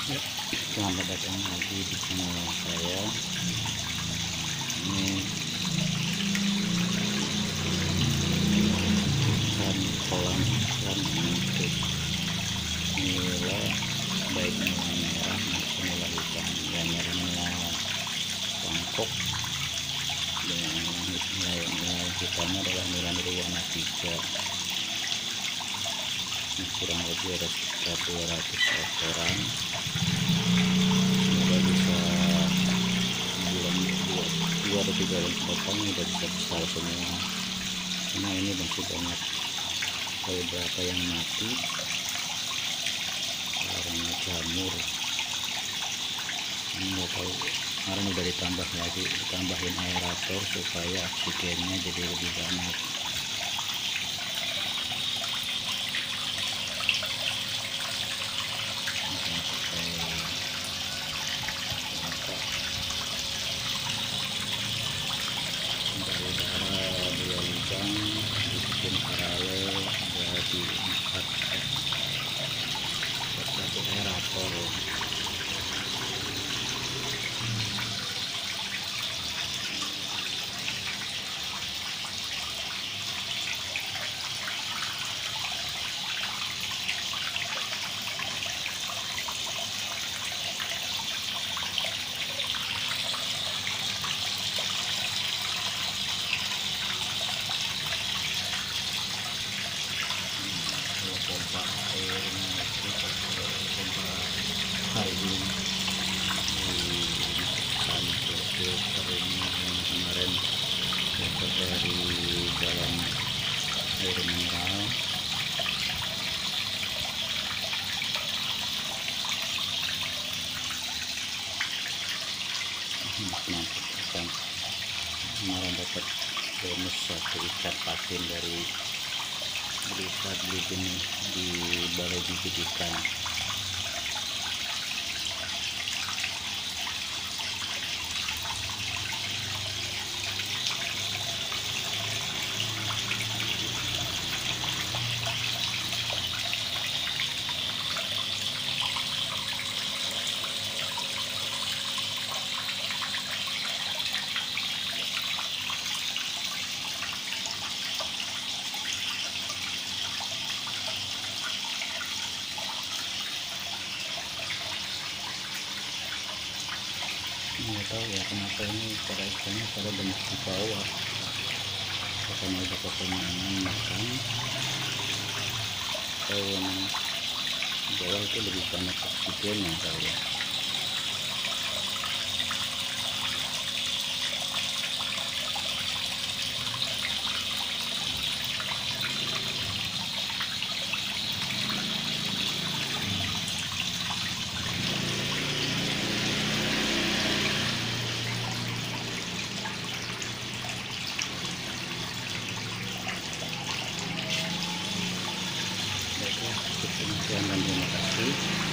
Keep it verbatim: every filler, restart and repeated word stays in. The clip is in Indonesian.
Ya, selamat datang lagi di channel saya. Ini ikan kolam ikan untuk nila, baik nila merah maupun nila hitam. Yang merah nila Bangkok, dengan nila nila hitamnya adalah nila nirwana tiga. Ini kurang lebih ada sekitar dua ratus ekor. Semoga bisa bulan dua, dua atau tiga bulan ke depan udah bisa besar semua, karena ini masih banyak beberapa yang mati karena jamur. Ini nggak tahu, kemarin udah ditambah lagi, ditambahin aerator supaya oksigennya jadi lebih banyak. Dari udara dua lubang dibikin paralel jadi empat satu aerator. Pompa airnya itu pompa air dimasukkan ke filter ini yang kemarin filter dari dalam air mineral. Mantap ikan, kemarin dapat bonus satu ikan patin dari berita beli benih di balai bibit ikan. Nggak tahu ya kenapa ini pada ikannya pada banyak di bawah, karena udah kekenyangan makan atau memang di bawah itu lebih banyak oksigennya kali ya. Baiklah, cukup sekian dan terima kasih.